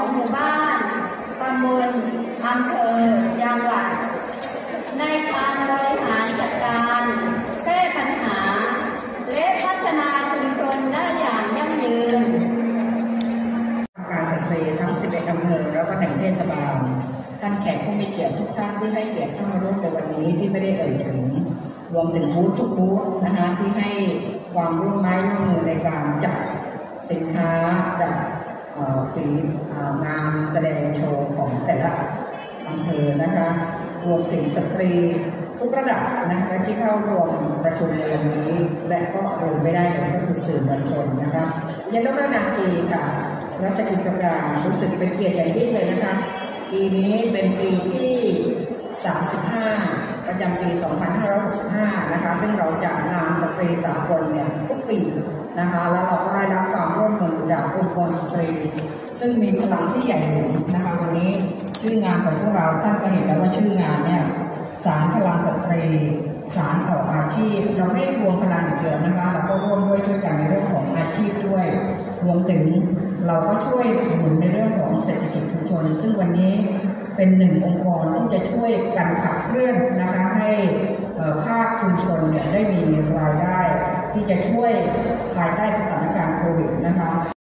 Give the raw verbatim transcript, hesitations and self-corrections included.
หมู่บ้านตำบลอำเภอจังหวัดในการบริหารจัดการแก้ปัญหาและพัฒนาชุมชนได้อย่างยั่งยืนการสตรีทั้งสิบเอ็ดอำเภอแล้วก็หนึ่งเทศบาลท่านแขกผู้มีเกียรติทุกท่านที่ให้เกียรติเข้ามาร่วมในวันนี้ที่ไม่ได้เอ่ยถึงรวมถึงบูธทุกบูธนะคะที่ให้ความร่วมไม้ร่วมมือในการจัดสินค้าจัดฝีงานแสดงโชว์ของแต่ละอำเภอนะคะรวมถึงสตรีทุกระดับนะคะที่เข้าร่วมประชุมในวันนี้และก็ลืมไม่ได้เลยก็คือสื่อมวลชนนะคะยันดรนาทีค่ะรัชกิจการรู้สึกเป็นเกียรติอย่างยิ่งเลยนะคะปีนี้เป็นปีที่สามสิบห้าประจำปีสองพันห้าร้อยหกสิบห้านะคะซึ่งเราจัดงานสตรีสากลเนี่ยทุกปีนะคะแล้วเราก็ได้รับความร่วมมือจากองค์กรสตรีซึ่งมีพลังที่ใหญ่หลวงนะคะวันนี้ชื่องานของพวกเราท่านก็เห็นแล้วว่าชื่องานเนี่ยสารพลังสตรีสารต่ออาชีพเราไม่รวมพลังเดียวนะคะเราก็ร่วมด้วยช่วยกันในเรื่องของอาชีพด้วยรวมถึงเราก็ช่วยหนุนในเรื่องของเศรษฐกิจชุมชนซึ่งวันนี้เป็นหนึ่งองค์กรที่จะช่วยกันขับเคลื่อนนะคะให้ภาคชุมชนเนี่ยได้มีรายได้ที่จะช่วยภายใต้สถานการณ์โควิดนะคะ